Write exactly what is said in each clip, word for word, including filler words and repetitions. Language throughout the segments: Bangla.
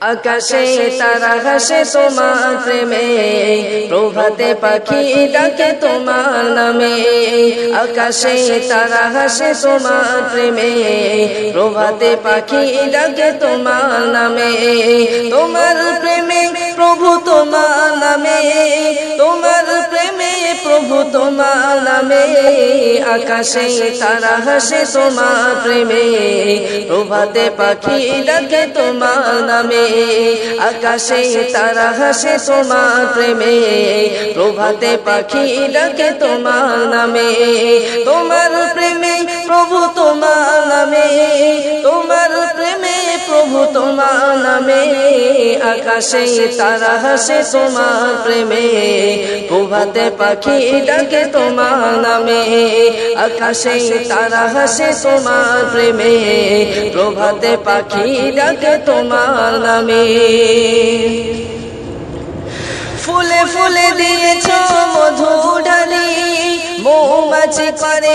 আকাশে তারা হাসে তোমার প্রেমে, প্রভাতে পাখি ডাকে তোমার নামে। আকাশে তারা হাসে তোমার প্রেমে, প্রভাতে পাখি ডাকে তোমার নামে। তোমার প্রেমে প্রভু তোমার নামে, তোমার প্রেমে প্রভু তোমার নামে। আকাশে তারা হাসে তোমার প্রেমে, প্রভাতে পাখি ডাকে তোমার নামে। আকাশে তারা হাসে তোমার প্রেমে, প্রভাতে পাখি ডাকে তোমার নামে। তোমার প্রেমে প্রভু তোমার নামে, তোমার প্রেমে প্রভু তোমার নামে। আকাশে তারা হাসে তোমার প্রেমে, প্রভাতে পাখি ডাকে তোমার নামে। আকাশে তারা হাসে তোমার প্রেমে, প্রভাতে পাখি ডাকে তোমার নামে। ফুলে ফুলে দিয়েছ মধু ঢালি, মৌমাছি করে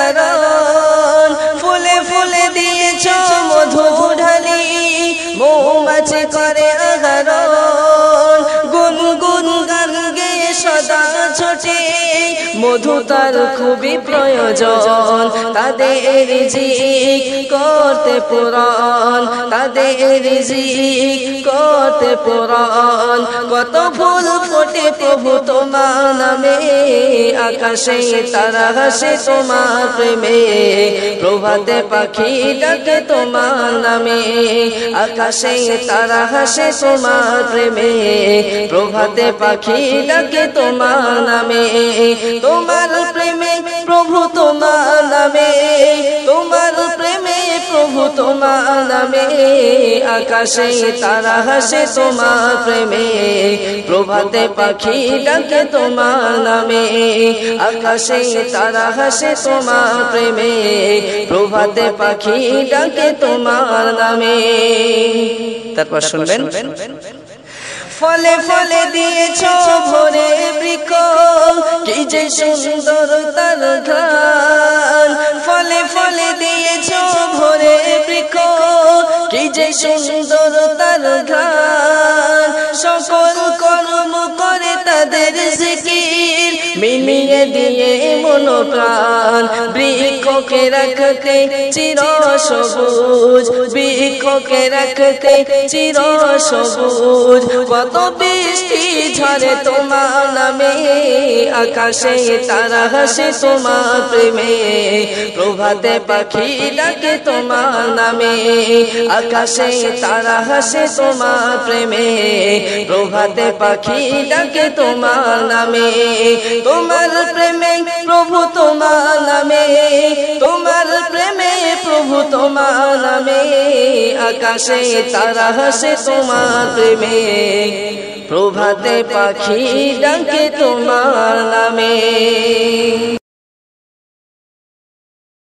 আহরণ। ফুলে ফুলে দিয়েছ মধু ঢালি, মৌমাছি করে আহরণ। গুনগুন গান গেয়ে সদা ছোটে, মধু তার খুবই প্রয়োজন। তাদের রিজিক করতে পূরণ, তাদের রিজিক করতে পূরণ। কত ফুল ফোটে প্রভু তোমার নামে। আকাশে তারা হাসে তোমার প্রেমে, প্রভাতে পাখি ডাকে তোমার নামে। আকাশে তারা হাসে তোমার প্রেমে, প্রভাতে পাখি ডাকে তোমার নামে। তোমার প্রেমে প্রভু তোমার নামে, তোমার প্রেমে প্রভু তোমার নামে। আকাশে তারা হাসে তোমার প্রেমে, প্রভাতে পাখি ডাকে তোমার নামে। আকাশে তারা হাসে তোমার প্রেমে, প্রভাতে পাখি ডাকে তোমার নামে। তারপর শুনবেন, ফলে ফলে দিয়েছ ভরে বৃক্ষ, কি যে সুন্দর তার ঘ্রাণ। ফলে ফলে দিয়েছ ভরে বৃক্ষ, কি যে সুন্দর তার ঘ্রাণ। সকল কর্ম করে তাদের জিকির, মিলিয়ে দিয়ে মন প্রাণ। বৃক্ষকে রাখতে চির সবুজ, বৃক্ষকে রাখতে চির সবুজ। কত বৃষ্টি ঝরে তোমার নামে। আকাশে তারা হাসে তোমার প্রেমে, প্রভাতে পাখি ডাকে তোমার নামে। আকাশে তারা হাসে তোমার প্রেমে, প্রভাতে পাখি ডাকে তোমার নামে। তোমার প্রেমে প্রভু তোমার নামে, তোমার প্রেমে প্রভু তোমার নামে। আকাশে তারা হাসে তোমার প্রেমে, প্রভাতে পাখি ডাকে তোমার নামে।